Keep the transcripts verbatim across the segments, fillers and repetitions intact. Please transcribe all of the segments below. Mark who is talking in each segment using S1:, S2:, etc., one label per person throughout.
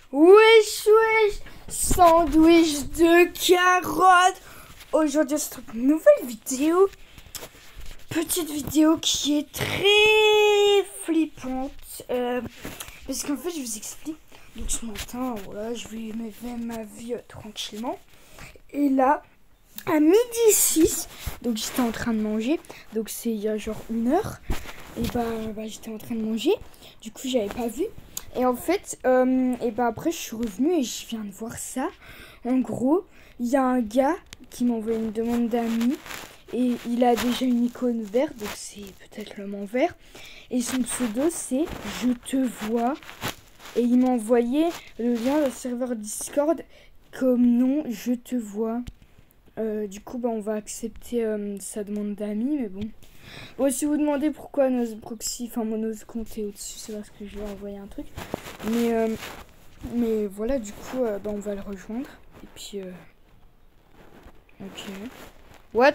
S1: Wesh wesh, sandwich de carottes. Aujourd'hui c'est une nouvelle vidéo. Petite vidéo qui est très flippante. Euh, parce qu'en fait je vous explique. Donc ce matin, voilà, je vais faire ma vie euh, tranquillement. Et là, à midi six, donc j'étais en train de manger. Donc c'est il y a genre une heure. Et bah, bah j'étais en train de manger. Du coup j'avais pas vu. Et en fait, euh, et bah après je suis revenue et je viens de voir ça. En gros, il y a un gars qui m'a envoyé une demande d'amis. Et il a déjà une icône verte, donc c'est peut-être le mot vert. Et son pseudo c'est Je te vois. Et il m'a envoyé le lien d'un serveur Discord comme nom Je te vois. Euh, du coup, bah, on va accepter euh, sa demande d'amis, mais bon. Bon, si vous demandez pourquoi nos proxy, enfin mon autre compte est au-dessus, c'est parce que je vais envoyer un truc. Mais, euh, mais voilà, du coup, euh, bah, on va le rejoindre. Et puis, euh... ok. What?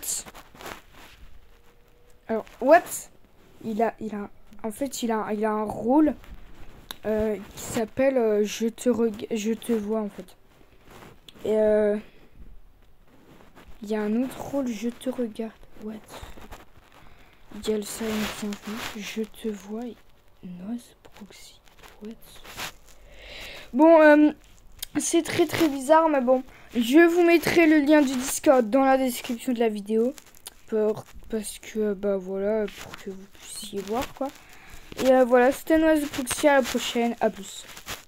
S1: Alors, what? Il a, il a, en fait, il a, il a un rôle euh, qui s'appelle euh, je te reg... je te vois en fait. Et euh, il y a un autre rôle, je te regarde. What? Il y a le silent je te vois et Noise proxy. What? Bon, euh, c'est très très bizarre, mais bon. Je vous mettrai le lien du Discord dans la description de la vidéo. Pour, parce que, bah voilà, pour que vous puissiez voir quoi. Et euh, voilà, c'était Noise proxy, à la prochaine, à plus.